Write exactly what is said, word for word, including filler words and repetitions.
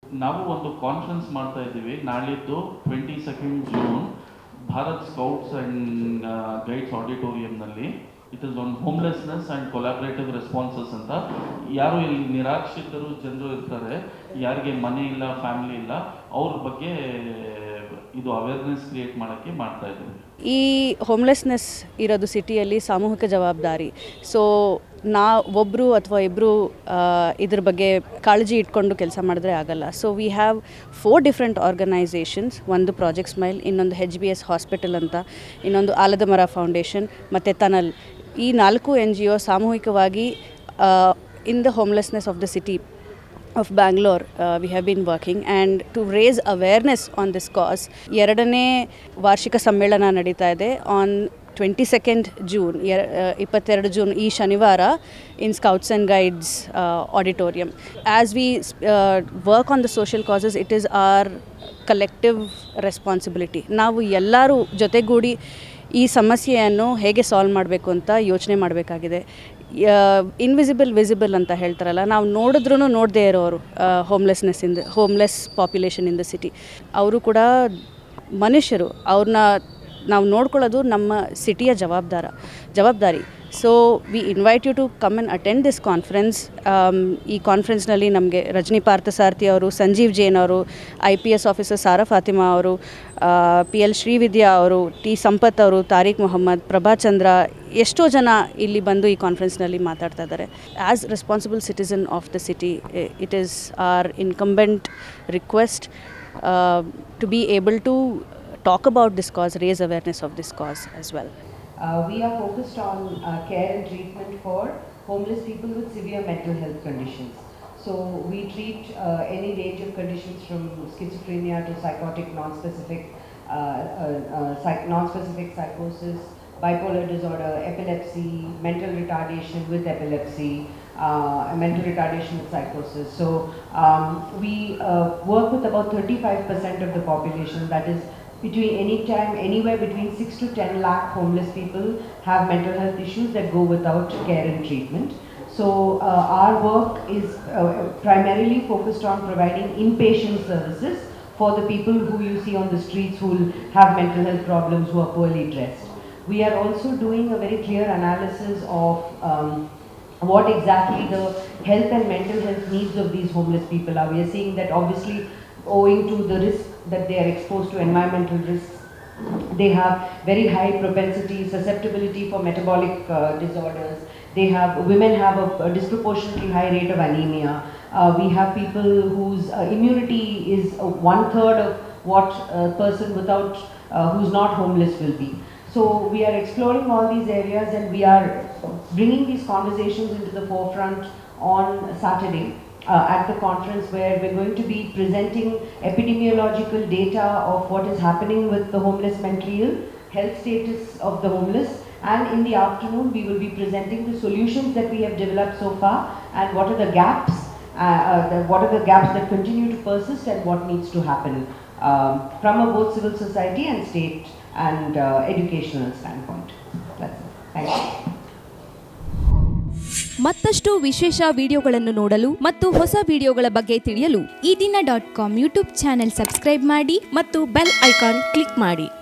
ನಾವು ಒಂದು ಕಾನ್ಫರೆನ್ಸ್ ಮಾಡ್ತಾ ಇದ್ದೀವಿ ನಾಳಿದ್ದು twenty second June Bharat scouts and guides ಆಡಿಟೋರಿಯಂನಲ್ಲಿ. It is on homelessness and collaborative responses ಅಂತ. ಯಾರು ಇಲ್ಲಿ ನಿರಾಶ್ರಿತರು ಜನರು ಇರ್ತಾರೆ, ಯಾರಿಗೆ ಮನೆ ಇಲ್ಲ, ಫ್ಯಾಮಿಲಿ ಇಲ್ಲ, ಅವ್ರ ಬಗ್ಗೆ ಇದು ಅವೇರ್ನೆಸ್ ಕ್ರಿಯೇಟ್ ಮಾಡೋಕ್ಕೆ ಮಾಡ್ತಾ ಇದ್ದೀವಿ. ಈ ಹೋಮ್ಲೆಸ್ನೆಸ್ ಇರೋದು ಸಿಟಿಯಲ್ಲಿ ಸಾಮೂಹಿಕ ಜವಾಬ್ದಾರಿ. ಸೊ ನಾ ಒಬ್ಬರು ಅಥವಾ ಇಬ್ಬರು ಇದ್ರ ಬಗ್ಗೆ ಕಾಳಜಿ ಇಟ್ಕೊಂಡು ಕೆಲಸ ಮಾಡಿದ್ರೆ ಆಗಲ್ಲ. So we have four different organisations. ಒಂದು ಪ್ರಾಜೆಕ್ಟ್ ಸ್ಮೈಲ್, ಇನ್ನೊಂದು ಹೆಚ್ ಬಿ ಎಸ್ ಹಾಸ್ಪಿಟಲ್ ಅಂತ, ಇನ್ನೊಂದು ಆಲದ ಮರ ಫೌಂಡೇಶನ್ ಮತ್ತು ತನಲ್. ಈ ನಾಲ್ಕು ಎನ್ ಜಿ ಒ ಸಾಮೂಹಿಕವಾಗಿ in the homelessness of the city of Bangalore uh, we have been working and to raise awareness on this cause. ಎರಡನೇ ವಾರ್ಷಿಕ ಸಮ್ಮೇಳನ ನಡೀತಾ ಇದೆ ಆನ್ ಟ್ವೆಂಟಿ ಸೆಕೆಂಡ್ ಜೂನ್ ಇಪ್ಪತ್ತೆರಡು ಜೂನ್ ಈ ಶನಿವಾರ in scouts and guides auditorium. As we work on the social causes, it is our collective responsibility. ನಾವು ಎಲ್ಲರೂ ಜೊತೆಗೂಡಿ ಈ ಸಮಸ್ಯೆಯನ್ನು ಹೇಗೆ ಸಾಲ್ವ್ ಮಾಡಬೇಕು ಅಂತ ಯೋಚನೆ ಮಾಡಬೇಕಾಗಿದೆ. ಇನ್ವಿಸಿಬಲ್ ವಿಸಿಬಲ್ ಅಂತ ಹೇಳ್ತಾರಲ್ಲ, ನಾವು ನೋಡಿದ್ರೂ ನೋಡದೇ ಇರೋರು homelessness in the homeless population in the city. ಅವರು ಕೂಡ ಮನುಷ್ಯರು, ಅವ್ರನ್ನ ನಾವು ನೋಡ್ಕೊಳ್ಳೋದು ನಮ್ಮ ಸಿಟಿಯ ಜವಾಬ್ದಾರ ಜವಾಬ್ದಾರಿ. So we invite you to come and attend this conference. ಈ ಕಾನ್ಫರೆನ್ಸ್ನಲ್ಲಿ ನಮಗೆ ರಜನಿ ಪಾರ್ಥಸಾರಥಿ ಅವರು, ಸಂಜೀವ್ ಜೈನ್ ಅವರು, I P S officer Sara Fatima ಅವರು, ಪಿ ಎಲ್ ಶ್ರೀವಿದ್ಯಾ ಅವರು, ಟಿ ಸಂಪತ್ ಅವರು, ತಾರಿಕ್ ಮೊಹಮ್ಮದ್, ಪ್ರಭಾಚಂದ್ರ, ಎಷ್ಟೋ ಜನ ಇಲ್ಲಿ ಬಂದು ಈ ಕಾನ್ಫರೆನ್ಸ್ನಲ್ಲಿ ಮಾತಾಡ್ತಾ ಇದ್ದಾರೆ. As responsible citizen of the city, it is our incumbent request to be able to talk about this cause, raise awareness of this cause as well. Uh, we are focused on uh, care and treatment for homeless people with severe mental health conditions. So we treat uh, any range of conditions from schizophrenia to psychotic non-specific, uh, uh, uh, psych non-specific psychosis, bipolar disorder, epilepsy, mental retardation with epilepsy, uh, mental retardation with psychosis. So um, we uh, work with about thirty-five percent of the population, that is between any time, anywhere between six to ten lakh homeless people have mental health issues that go without care and treatment. So uh, our work is uh, primarily focused on providing inpatient services for the people who you see on the streets who have mental health problems, who are poorly dressed. We are also doing a very clear analysis of um, what exactly the health and mental health needs of these homeless people are. We are seeing that obviously owing to the risk that they are exposed to environmental risks, they have very high propensity, susceptibility for metabolic uh, disorders. They have, women have a, a disproportionately high rate of anemia. Uh, we have people whose uh, immunity is uh, one third of what a person without, uh, who's not homeless will be. So we are exploring all these areas and we are bringing these conversations into the forefront on Saturday. Uh, at the conference, where we're going to be presenting epidemiological data of what is happening with the homeless mentally ill, health status of the homeless, and in the afternoon we will be presenting the solutions that we have developed so far and what are the gaps, uh, uh, the, what are the gaps that continue to persist and what needs to happen um, from a both civil society and state and uh, educational standpoint. That's it. Thank you. ಮತ್ತಷ್ಟು ವಿಶೇಷ ವಿಡಿಯೋಗಳನ್ನು ನೋಡಲು ಮತ್ತು ಹೊಸ ವಿಡಿಯೋಗಳ ಬಗ್ಗೆ ತಿಳಿಯಲು ಈ ದಿನ dot com YouTube channel subscribe ಮಾಡಿ ಮತ್ತು ಬೆಲ್ ಐಕಾನ್ ಕ್ಲಿಕ್ ಮಾಡಿ.